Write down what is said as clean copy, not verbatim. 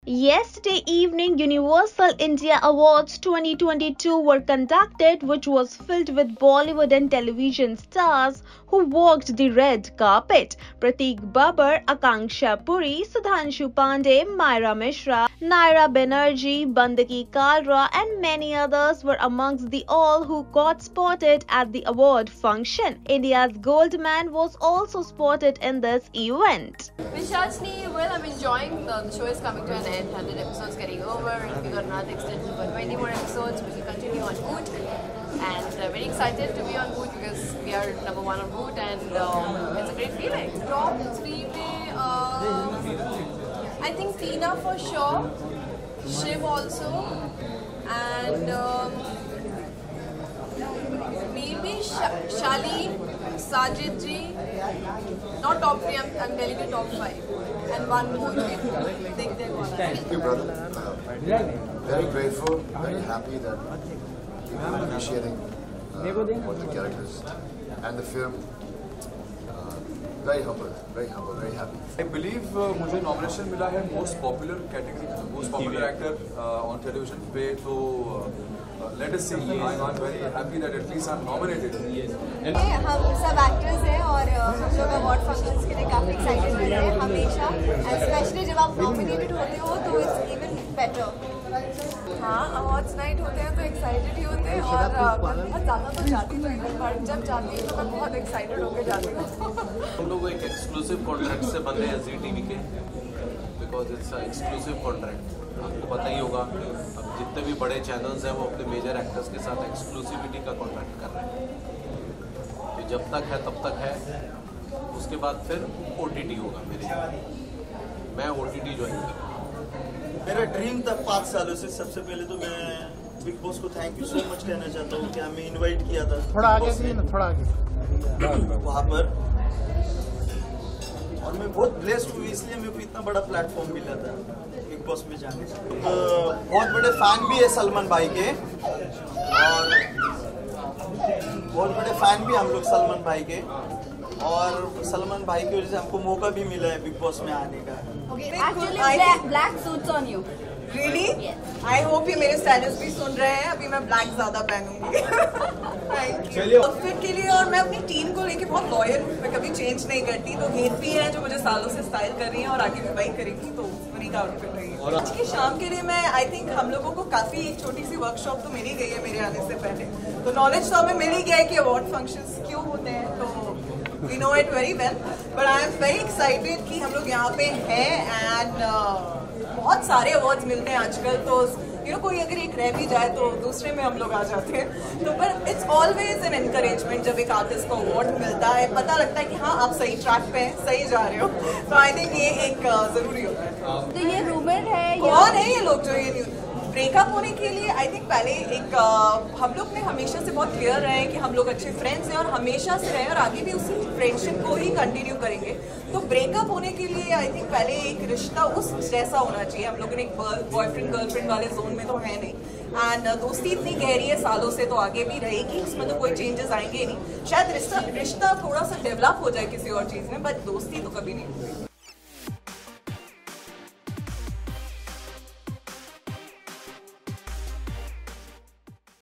Yesterday evening, Universal India Awards 2022 were conducted, which was filled with Bollywood and television stars who walked the red carpet. Prateek Babbar, Akanksha Puri, Sudhanshu Pandey, Myra Mishra, Naira Banerjee, Bandaki Kalra and many others were amongst the all who got spotted at the award function. India's gold man was also spotted in this event. Vishachni, well, I'm enjoying the show is coming to an end. 100 episodes getting over, and we got another extension for 20 more episodes, which will continue on Boot. And very excited to be on Boot because we are #1 on Boot, and it's a great feeling. Top 3 में, I think Tina for sure, Shiv also, and maybe Shaleen, Sajid ji. Not top 3, I'm telling you top 5. And one more. Thank you, brother. Very grateful, very happy that people are appreciating what the characters and the film. Very humble, very happy. I believe मुझे nomination मिला है most popular category, most popular actor on television पे, तो let us see. I'm very happy that at least I'm nominated. हम सब actors हैं और हम लोग अवार्ड फंक्शंस के लिए काफ़ी एक्साइटेड रहते हैं हमेशा, स्पेशली जब आप नॉमिनेटेड होते हो तो इट्स इवन बेटर। हाँ, अवार्ड्स नाइट होते हैं तो एक्साइटेड ही होते हैं और बहुत ज़्यादा तो जाती नहीं, पर जब जाती हूँ तो मैं बहुत एक्साइटेड होकर जाती हूँ। हम लोग एक एक्सक्लूसिव कॉन्ट्रैक्ट से बने हैं जी टीवी के, बिकॉज इट्स एक्सक्लूसिव कॉन्ट्रैक्ट। आपको पता ही होगा, अब जितने भी बड़े चैनल्स हैं वो अपने मेजर एक्टर्स के साथ एक्सक्लूसिविटी का कॉन्ट्रैक्ट कर रहे हैं। तो जब तक है तब तक है, उसके बाद फिर OTT होगा मेरे, मैं OTT ज्वाइन करूँगा। मेरा ड्रीम था 5 सालों से। सबसे पहले तो मैं बिग बॉस को थैंक यू सो मच कहना चाहता हूँ कि हमें इनवाइट किया था थोड़ा आगे वहाँ पर, और मैं बहुत ब्लेस्ड हूँ, इसलिए मेरे को इतना बड़ा प्लेटफॉर्म मिला था बिग बॉस में जाने का। तो बहुत बड़े फैन भी है सलमान भाई के, और बहुत बड़े फैन भी हम लोग सलमान भाई के, और सलमान भाई की वजह से हमको मौका भी मिला है बिग बॉस में आने का। Actually, black suits on you. Really? Yes. I hope ये मेरे स्टाइलिस्ट भी सुन रहे हैं। अभी मैं ब्लैक ज्यादा पहनूंगी। आउटफिट के लिए, और मैं अपनी टीम को लेके बहुत लॉयल हूँ, मैं कभी चेंज नहीं करती। तो हेत भी है जो मुझे सालों से स्टाइल कर रही है और आगे भी वही करेंगी, तो उन्हीं का आउटफिट रहेगी। आज की शाम के लिए मैं आई थिंक हम लोगों को काफी एक छोटी सी वर्कशॉप तो मिली गई है मेरे आने से पहले, तो नॉलेज तो हमें मिल ही गया है कि अवार्ड फंक्शंस क्यों होते हैं, तो we know it very well, but I am very excited कि हम लोग यहाँ पे हैं, and बहुत सारे अवार्ड्स मिलते हैं आजकल, तो कोई अगर एक रह भी जाए तो दूसरे में हम लोग आ जाते हैं। तो पर इट्स ऑलवेज एन एनकरेजमेंट जब एक आर्टिस्ट को अवार्ड मिलता है, पता लगता है कि हाँ आप सही ट्रैक पे हैं, सही जा रहे हो। तो आई थिंक ये एक जरूरी होता है। तो ये रूमर है, कौन है ये लोग जो ये ब्रेकअप होने के लिए? आई थिंक पहले एक हम लोग ने हमेशा से बहुत क्लियर रहे कि हम लोग अच्छे फ्रेंड्स हैं और हमेशा से रहे और आगे भी उसी फ्रेंडशिप को ही कंटिन्यू करेंगे। तो ब्रेकअप होने के लिए आई थिंक पहले एक रिश्ता उस जैसा होना चाहिए। हम लोग ने एक बॉयफ्रेंड गर्लफ्रेंड वाले जोन में तो है नहीं, एंड दोस्ती इतनी गहरी है सालों से, तो आगे भी रहेगी, उसमें तो कोई चेंजेस आएंगे नहीं। शायद रिश्ता थोड़ा सा डेवलप हो जाए किसी और चीज़ में, बट दोस्ती तो कभी नहीं होगी।